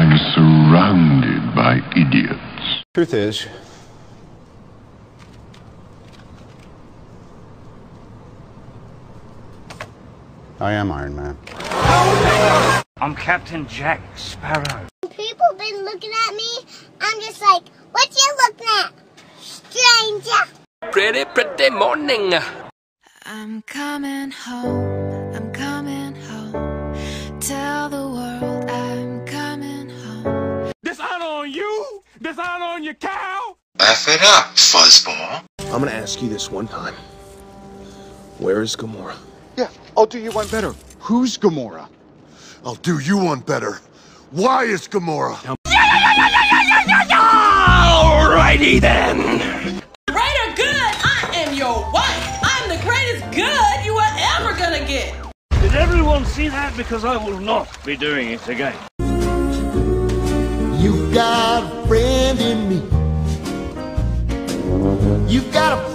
I'm surrounded by idiots. Truth is, I am Iron Man. I'm Captain Jack Sparrow. People been looking at me, I'm just like, what you looking at, stranger? Pretty morning. I'm coming home, I'm coming home. Tell the world I'm coming home. Dishonor on you? Dishonor on your cow? Laugh it up, fuzzball. I'm gonna ask you this one time. Where is Gamora? Yeah, I'll do you one better. Who's Gamora? I'll do you one better. Why is Gamora? Alrighty then. Great or good, I am your wife. I'm the greatest good you are ever gonna get. Did everyone see that? Because I will not be doing it again. You've got a friend in me. You've got a